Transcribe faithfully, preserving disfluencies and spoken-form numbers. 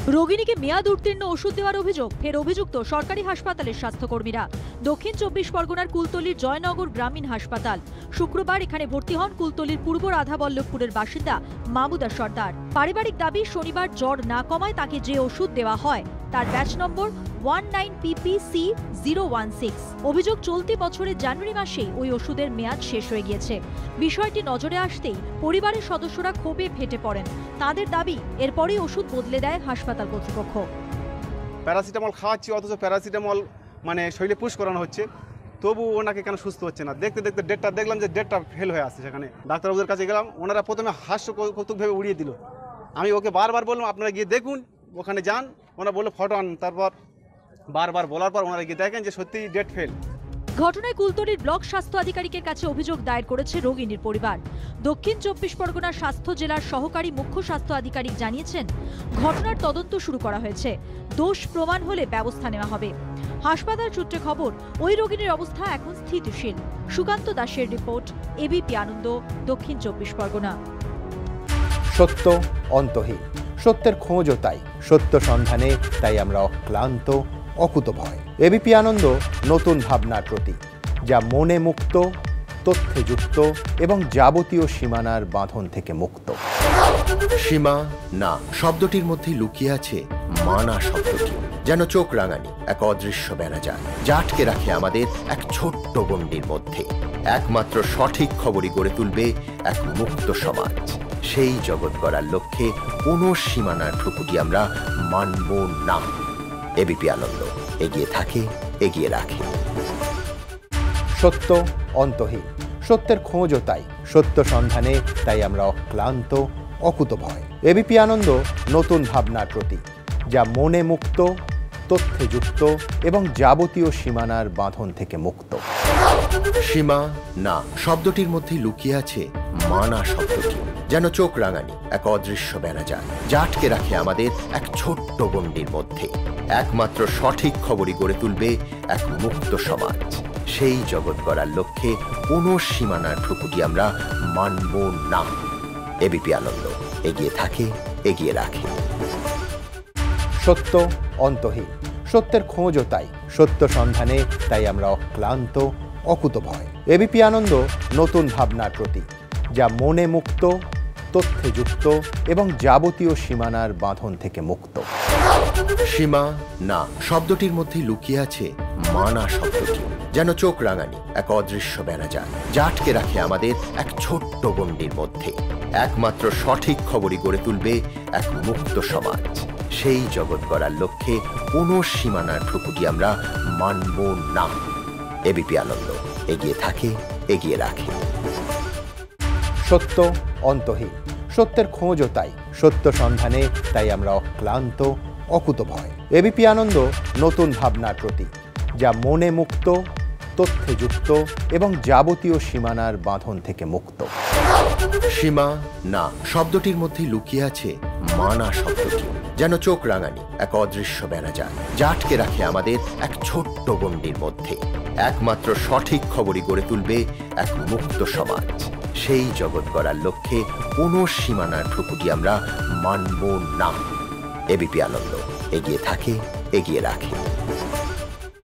রোগিণীকে মেয়াদ উত্তীর্ণ ওষুধ দেওয়ার অভিযোগ, ফের অভিযুক্ত সরকারি হাসপাতালের স্বাস্থ্যকর্মীরা। দক্ষিণ চব্বিশ পরগনার কুলতলির জয়নগর গ্রামীণ হাসপাতাল। শুক্রবার এখানে ভর্তি হন কুলতলির পূর্ব রাধাবল্লভপুরের বাসিন্দা মামুদা সর্দার। পারিবারিক দাবি, শনিবার জ্বর না কমায় তাকে যে ওষুধ দেওয়া হয় তার batch number one nine P P C zero one six. অভিযোগ, চলতি বছরের জানুয়ারি মাসেই ওই ওষুধের মেয়াদ শেষ হয়ে গিয়েছে। বিষয়টি নজরে আসতেই পরিবারের সদস্যরা ক্ষোভে ফেটে পড়েন। তাদের দাবি, এরপরই ওষুধ বদলে দেয় হাসপাতাল কর্তৃপক্ষ। প্যারাসিটামল খাওয়াচ্ছি, অথচ প্যারাসিটামল মানে শরীরে পুশ করানো হচ্ছে, তবু ওনাকে কেন সুস্থ হচ্ছে না। দেখতে দেখতে ডেটটা দেখলাম যে ডেটটা ফেল হয়ে আসছে। সেখানে ডাক্তারবাবুদের কাছে গেলাম, ওনারা প্রথমে হাস্য কৌতুক ভেবে উড়িয়ে দিল। আমি ওকে বারবার বললাম আপনারা গিয়ে দেখুন, ওখানে যান। ওনারা বললো ফটো আন। তারপর বারবার বলার পর ওনারা গিয়ে দেখেন যে সত্যি ডেট ফেল। ঘটনায় কুলতলির ব্লক স্বাস্থ্য আধিকারিকের কাছে অভিযোগ দায়ের করেছে রোগিণীর পরিবার। দক্ষিণ চব্বিশ পরগনার স্বাস্থ্য জেলার সহকারী মুখ্য স্বাস্থ্য আধিকারিক জানিয়েছেন, ঘটনার তদন্ত শুরু করা হয়েছে। দোষ প্রমাণ হলে ব্যবস্থা নেওয়া হবে। হাসপাতাল সূত্রে খবর, ওই রোগিণীর অবস্থা এখন স্থিতিশীল। সুকান্ত দাসের রিপোর্ট, এবিপি আনন্দ, দক্ষিণ চব্বিশ পরগনা। সত্য অন্তহীন, সত্যের খোঁজও তাই। সত্য সন্ধানে তাই আমরা অক্লান্ত, অকুতভয়। এবিপি আনন্দ নতুন ভাবনার প্রতীক, যা মনে মুক্ত, তথ্যে যুক্ত এবং যাবতীয় সীমানার বাঁধন থেকে মুক্ত। সীমা না শব্দটির মধ্যে লুকিয়ে আছে মানা শব্দটি, যেন চোখ রাঙানি এক অদৃশ্য বেড়াজাল, যা আটকে রাখে আমাদের এক ছোট্ট গণ্ডির মধ্যে। একমাত্র সঠিক খবরই গড়ে তুলবে এক মুক্ত সমাজ। সেই জগৎ গড়ার লক্ষ্যে কোনো সীমানার ঠুকুটি আমরা মানব না। এবিপি আনন্দ এগিয়ে থাকে, এগিয়ে রাখে। সত্য অন্তহীন, সত্যের খোঁজও তাই। সত্য সন্ধানে তাই আমরা অক্লান্ত, অকুতভয়। এবিপি আনন্দ নতুন ভাবনার প্রতীক, যা মনে মুক্ত, তথ্যে যুক্ত এবং যাবতীয় সীমানার বাঁধন থেকে মুক্ত। সীমা না শব্দটির মধ্যে লুকিয়ে আছে মানা শব্দটি, যেন চোখ রাঙানি এক অদৃশ্য বেড়াজাল, যা আটকে রাখে আমাদের এক ছোট্ট গণ্ডির মধ্যে। একমাত্র সঠিক খবরই গড়ে তুলবে এক মুক্ত সমাজ। সেই জগৎ গড়ার লক্ষ্যে কোনো সীমানার ঠুকুটি আমরা মানব না। এবিপি আনন্দ এগিয়ে থাকে, এগিয়ে রাখে। সত্য অন্তহীন, সত্যের খোঁজও তাই। সত্য সন্ধানে তাই আমরা অক্লান্ত, অকুতভয়। এবিপি আনন্দ নতুন ভাবনার প্রতীক, যা মনে মুক্ত, তথ্যে যুক্ত এবং যাবতীয় সীমানার বাঁধন থেকে মুক্ত। সীমা না শব্দটির মধ্যে লুকিয়ে আছে মানা শব্দটি, যেন চোখ রাঙানি এক অদৃশ্য বেড়াজাল, যা আটকে রাখে আমাদের এক ছোট্ট গণ্ডির মধ্যে। একমাত্র সঠিক খবরই গড়ে তুলবে এক মুক্ত সমাজ। সেই জগৎ গড়ার লক্ষ্যে কোনো সীমানার ঠুকুটি আমরা মানব না। এবিপি আনন্দ এগিয়ে থাকে, এগিয়ে রাখে। সত্য অন্তহীন, সত্যের খোঁজও তাই। সত্য সন্ধানে তাই আমরা অক্লান্ত, অকুতভয়। এবিপি আনন্দ নতুন ভাবনার প্রতীক, যা মনে মুক্ত, তথ্যে যুক্ত এবং যাবতীয় সীমানার বাঁধন থেকে মুক্ত। সীমা না শব্দটির মধ্যে লুকিয়ে আছে মানা শব্দটি, যেন চোখ রাঙানি এক অদৃশ্য বেড়াজাল, যা আটকে রাখে আমাদের এক ছোট্ট গণ্ডির মধ্যে। একমাত্র সঠিক খবরই গড়ে তুলবে এক মুক্ত সমাজ। সেই জগৎ গড়ার লক্ষ্যে কোনো সীমানার ঠুকুটি আমরা মানব না। এবিপি আনন্দ এগিয়ে থাকে, এগিয়ে রাখে।